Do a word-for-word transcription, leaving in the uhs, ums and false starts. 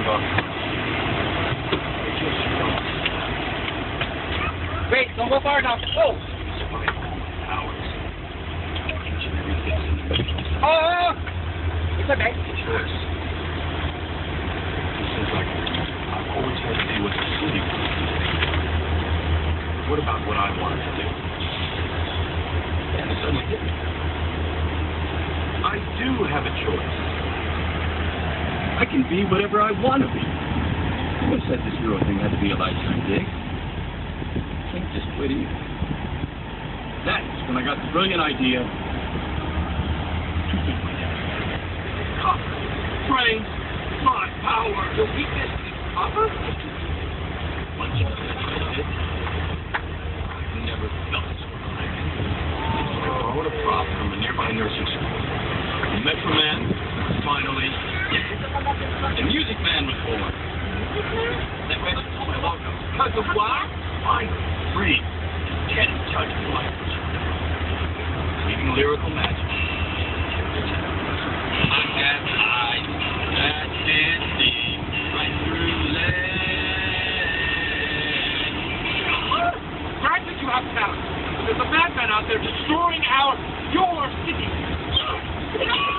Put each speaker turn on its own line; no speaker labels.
Wait, don't go far enough. Oh! Oh! It's okay.
Yes. It seems like I've always had to deal with the city. What about what I wanted to do? And it suddenly hit me. I do have a choice. I can be whatever I want to be. Who said this hero thing had to be a lifetime gig? I can't just quit either. That's when I got the brilliant idea to beat my dad. Copper, brains, my power.
Your weakness is copper?
Once you get it, I've never felt so relaxed. I borrowed a prop from a nearby nursing school. The Metro Man, finally, the Music Man was born. That way I told my logo.
Because of what?
Finally, free. Can't touch life. Reading lyrical magic. I got eyes that can see right through lead.
Grant that you have talent. There's a madman out there destroying our, your city.